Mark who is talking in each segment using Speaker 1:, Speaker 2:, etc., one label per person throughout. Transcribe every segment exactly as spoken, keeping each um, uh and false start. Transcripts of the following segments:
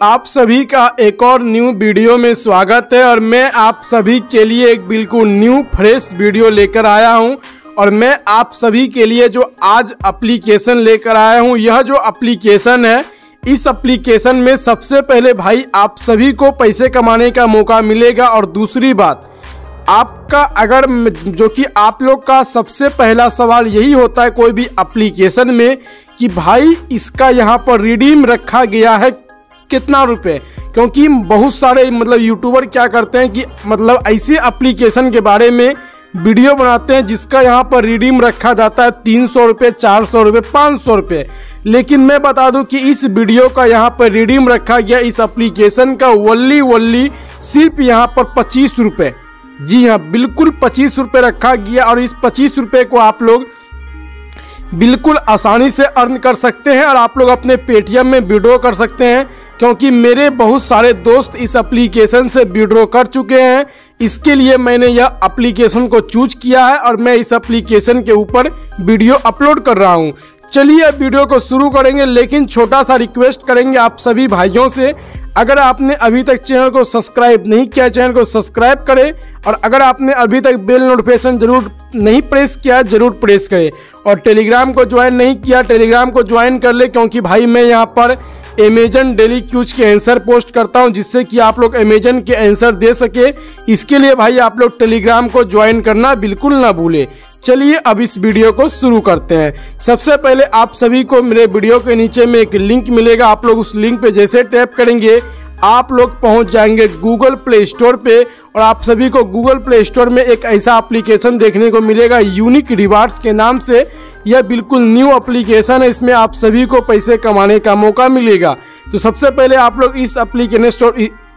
Speaker 1: आप सभी का एक और न्यू वीडियो में स्वागत है और मैं आप सभी के लिए एक बिल्कुल न्यू फ्रेश वीडियो लेकर आया हूं। और मैं आप सभी के लिए जो आज एप्लीकेशन लेकर आया हूं, यह जो एप्लीकेशन है, इस एप्लीकेशन में सबसे पहले भाई आप सभी को पैसे कमाने का मौका मिलेगा। और दूसरी बात, आपका अगर जो कि आप लोग का सबसे पहला सवाल यही होता है कोई भी एप्लीकेशन में कि भाई इसका यहाँ पर रिडीम रखा गया है कितना रुपए, क्योंकि बहुत सारे मतलब यूट्यूबर क्या करते हैं कि मतलब ऐसे एप्लीकेशन के बारे में वीडियो बनाते हैं जिसका यहाँ पर रिडीम रखा जाता है तीन सौ रुपये, चार सौ रुपये, पाँच सौ रुपये। लेकिन मैं बता दूं कि इस वीडियो का यहाँ पर रिडीम रखा गया इस एप्लीकेशन का वल्ली वल्ली सिर्फ यहाँ पर पच्चीस रुपये। जी हाँ, बिल्कुल पच्चीस रुपये रखा गया और इस पच्चीस रुपये को आप लोग बिल्कुल आसानी से अर्न कर सकते हैं और आप लोग अपने पेटीएम में विड्रॉ कर सकते हैं, क्योंकि मेरे बहुत सारे दोस्त इस एप्लीकेशन से विड्रॉ कर चुके हैं। इसके लिए मैंने यह एप्लीकेशन को चूज किया है और मैं इस एप्लीकेशन के ऊपर वीडियो अपलोड कर रहा हूं। चलिए वीडियो को शुरू करेंगे, लेकिन छोटा सा रिक्वेस्ट करेंगे आप सभी भाइयों से, अगर आपने अभी तक चैनल को सब्सक्राइब नहीं किया चैनल को सब्सक्राइब करें, और अगर आपने अभी तक बेल नोटिफिकेशन जरूर नहीं प्रेस किया जरूर प्रेस करें, और टेलीग्राम को ज्वाइन नहीं किया टेलीग्राम को ज्वाइन कर ले, क्योंकि भाई मैं यहाँ पर अमेजन डेली क्यूज के आंसर पोस्ट करता हूं जिससे कि आप लोग अमेजन के आंसर दे सके। इसके लिए भाई आप लोग टेलीग्राम को ज्वाइन करना बिल्कुल ना भूले। चलिए अब इस वीडियो को शुरू करते हैं। सबसे पहले आप सभी को मेरे वीडियो के नीचे में एक लिंक मिलेगा, आप लोग उस लिंक पे जैसे टैप करेंगे आप लोग पहुंच जाएंगे गूगल प्ले स्टोर पे, और आप सभी को गूगल प्ले स्टोर में एक ऐसा एप्लीकेशन देखने को मिलेगा यूनिक रिवार्ड्स के नाम से। यह बिल्कुल न्यू एप्लीकेशन है, इसमें आप सभी को पैसे कमाने का मौका मिलेगा। तो सबसे पहले आप लोग इस एप्लीकेशन स्टोर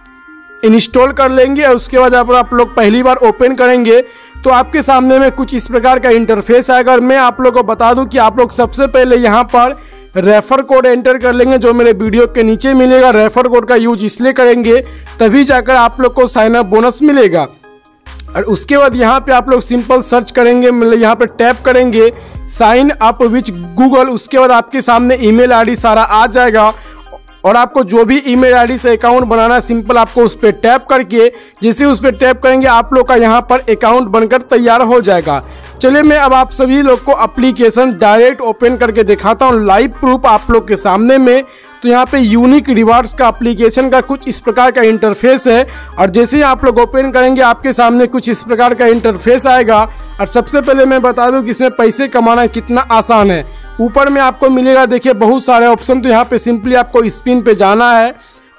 Speaker 1: इंस्टॉल कर लेंगे और उसके बाद आप, आप लोग पहली बार ओपन करेंगे तो आपके सामने में कुछ इस प्रकार का इंटरफेस आएगा। और मैं आप लोग को बता दूं कि आप लोग सबसे पहले यहाँ पर रेफर कोड एंटर कर लेंगे जो मेरे वीडियो के नीचे मिलेगा। रेफर कोड का यूज इसलिए करेंगे तभी जाकर आप लोग को साइन अप बोनस मिलेगा। और उसके बाद यहाँ पे आप लोग सिंपल सर्च करेंगे, मतलब यहाँ पे टैप करेंगे साइन अप विच गूगल। उसके बाद आपके सामने ईमेल आईडी सारा आ जाएगा और आपको जो भी ईमेल आईडी से अकाउंट बनाना है सिंपल आपको उस पर टैप करके, जैसे उस पर टैप करेंगे आप लोग का यहाँ पर अकाउंट बनकर तैयार हो जाएगा। चलिए मैं अब आप सभी लोग को एप्लीकेशन डायरेक्ट ओपन करके दिखाता हूँ लाइव प्रूफ आप लोग के सामने में। तो यहाँ पे यूनिक रिवार्ड्स का एप्लीकेशन का कुछ इस प्रकार का इंटरफेस है, और जैसे ही आप लोग ओपन करेंगे आपके सामने कुछ इस प्रकार का इंटरफेस आएगा। और सबसे पहले मैं बता दूं कि इसमें पैसे कमाना कितना आसान है। ऊपर में आपको मिलेगा देखिए बहुत सारे ऑप्शन, तो यहाँ पे सिंपली आपको स्पिन पे जाना है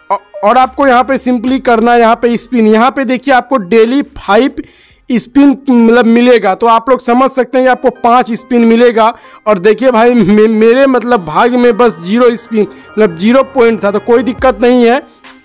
Speaker 1: और आपको यहाँ पे सिंपली करना है यहाँ पे स्पिन। यहाँ पे देखिए आपको डेली फाइव स्पिन मतलब मिलेगा, तो आप लोग समझ सकते हैं कि आपको पाँच स्पिन मिलेगा। और देखिए भाई मे, मेरे मतलब भाग में बस जीरो स्पिन मतलब जीरो पॉइंट था, तो कोई दिक्कत नहीं है।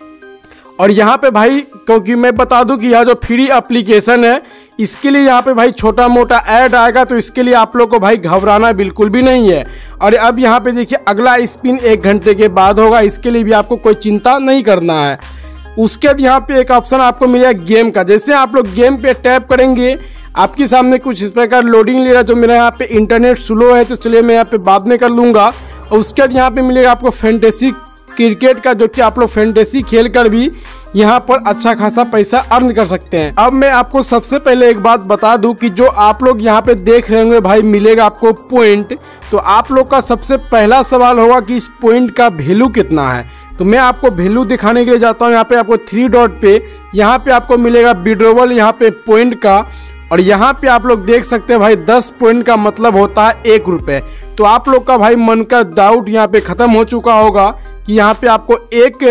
Speaker 1: और यहाँ पे भाई क्योंकि मैं बता दूं कि यह जो फ्री एप्लीकेशन है इसके लिए यहाँ पे भाई छोटा मोटा ऐड आएगा, तो इसके लिए आप लोग को भाई घबराना बिल्कुल भी नहीं है। और अब यहाँ पे देखिए अगला स्पिन एक घंटे के बाद होगा, इसके लिए भी आपको कोई चिंता नहीं करना है। उसके बाद यहाँ पे एक ऑप्शन आपको मिलेगा गेम का, जैसे आप लोग गेम पे टैप करेंगे आपके सामने कुछ इस प्रकार लोडिंग ले रहा है। जो मेरा यहाँ पे इंटरनेट स्लो है तो चलिए मैं यहाँ पे बाद में कर लूँगा। और उसके बाद यहाँ पे मिलेगा आपको फैंटेसी क्रिकेट का, जो कि आप लोग फैंटेसी खेल कर भी यहाँ पर अच्छा खासा पैसा अर्न कर सकते हैं। अब मैं आपको सबसे पहले एक बात बता दूं कि जो आप लोग यहाँ पे देख रहे होंगे भाई मिलेगा आपको पॉइंट, तो आप लोग का सबसे पहला सवाल होगा कि इस पॉइंट का वैल्यू कितना है। तो मैं आपको वैल्यू दिखाने के लिए जाता हूँ। यहाँ पे आपको थ्री डॉट पे यहाँ पे आपको मिलेगा विड्रॉवल यहाँ पे पॉइंट का, और यहाँ पे आप लोग देख सकते हैं भाई दस पॉइंट का मतलब होता है एक रुपये। तो आप लोग का भाई मन का डाउट यहाँ पे खत्म हो चुका होगा कि यहाँ पे आपको एक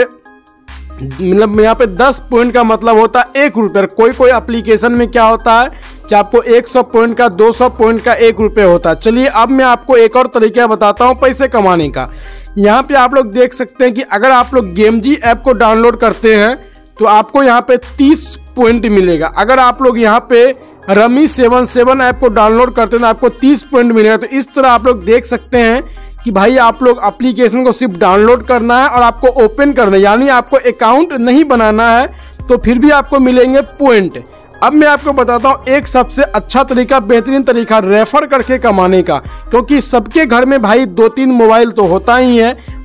Speaker 1: मतलब यहाँ पे दस पॉइंट का मतलब होता है एक रुपये। कोई कोई एप्लीकेशन में क्या होता है कि आपको सौ पॉइंट का दो सौ पॉइंट का एक रुपये होता है। चलिए अब मैं आपको एक और तरीका बताता हूँ पैसे कमाने का। यहाँ पे आप लोग देख सकते हैं कि अगर आप लोग गेमजी ऐप को डाउनलोड करते हैं तो आपको यहाँ पे तीस पॉइंट मिलेगा। अगर आप लोग यहाँ पे रमी सेवन सेवन ऐप को डाउनलोड करते हैं तो आपको तीस पॉइंट मिलेगा। तो इस तरह आप लोग देख सकते हैं कि भाई आप लोग एप्लीकेशन को सिर्फ डाउनलोड करना है और आपको ओपन करना है, यानी आपको अकाउंट नहीं बनाना है, तो फिर भी आपको मिलेंगे पॉइंट। अब मैं आपको बताता हूँ एक सबसे अच्छा तरीका, बेहतरीन तरीका रेफर करके कमाने का, क्योंकि सबके घर में भाई दो तीन मोबाइल तो होता ही है।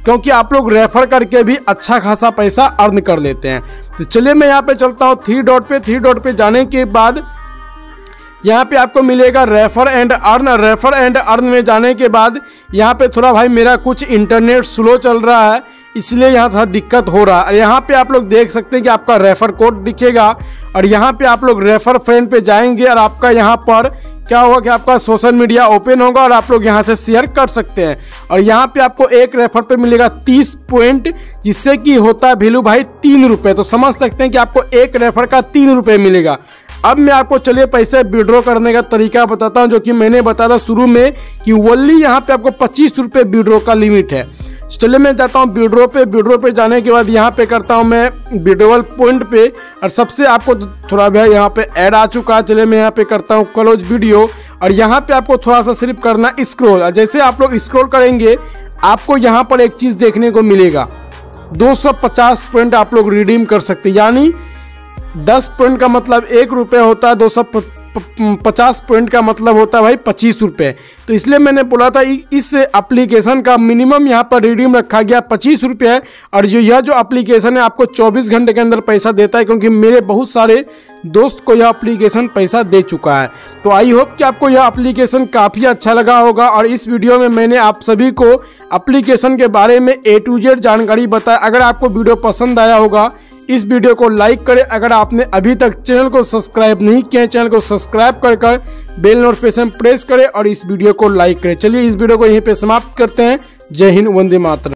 Speaker 1: क्योंकि आप लोग रेफर करके भी अच्छा खासा पैसा अर्न कर लेते हैं। तो चलिए मैं यहाँ पे चलता हूँ थ्री डॉट पे। थ्री डॉट पे जाने के बाद यहाँ पे आपको मिलेगा refer and earn. Refer and earn में जाने के बाद यहाँ पे थोड़ा भाई मेरा कुछ इंटरनेट स्लो चल रहा है, इसलिए यहाँ थोड़ा दिक्कत हो रहा है। यहाँ पे आप लोग देख सकते हैं कि आपका रेफर कोड दिखेगा और यहाँ पे आप लोग रेफर फ्रेंड पे जाएंगे और आपका यहाँ पर क्या होगा कि आपका सोशल मीडिया ओपन होगा और आप लोग यहाँ से शेयर कर सकते हैं। और यहाँ पे आपको एक रेफर पे मिलेगा तीस पॉइंट, जिससे कि होता है वैल्यू भाई तीन रुपये। तो समझ सकते हैं कि आपको एक रेफर का तीन रुपये मिलेगा। अब मैं आपको चलिए पैसे विड्रॉ करने का तरीका बताता हूं, जो कि मैंने बताया था शुरू में कि ओनली यहाँ पे आपको पच्चीस रुपये विड्रॉ का लिमिट है। चलिए मैं जाता हूँ विड्रॉ पे। विड्रॉ पे जाने के बाद यहाँ पे करता हूँ मैं विड्रॉल पॉइंट पे और सबसे आपको थोड़ा भी यहाँ पे ऐड आ चुका है। चलिए मैं यहाँ पे करता हूँ क्लोज वीडियो और यहाँ पे आपको थोड़ा सा सिर्फ करना स्क्रॉल। जैसे आप लोग स्क्रॉल करेंगे आपको यहाँ पर एक चीज़ देखने को मिलेगा, दो सौ पचास पॉइंट आप लोग रिडीम कर सकते हैं। यानी दस पॉइंट का मतलब एक रुपये होता है, दो सौ पचास पॉइंट का मतलब होता है भाई पच्चीस रुपये। तो इसलिए मैंने बोला था इस एप्लीकेशन का मिनिमम यहाँ पर रिडीम रखा गया पच्चीस रुपये। और जो यह जो एप्लीकेशन है आपको चौबीस घंटे के अंदर पैसा देता है, क्योंकि मेरे बहुत सारे दोस्त को यह एप्लीकेशन पैसा दे चुका है। तो आई होप कि आपको यह एप्लीकेशन काफ़ी अच्छा लगा होगा और इस वीडियो में मैंने आप सभी को एप्लीकेशन के बारे में ए टू जेड जानकारी बताया। अगर आपको वीडियो पसंद आया होगा इस वीडियो को लाइक करें। अगर आपने अभी तक चैनल को सब्सक्राइब नहीं किया है, चैनल को सब्सक्राइब कर कर बेल नोटिफिकेशन प्रेस करें और इस वीडियो को लाइक करें। चलिए इस वीडियो को यहीं पे समाप्त करते हैं। जय हिंद, वंदे मातरम।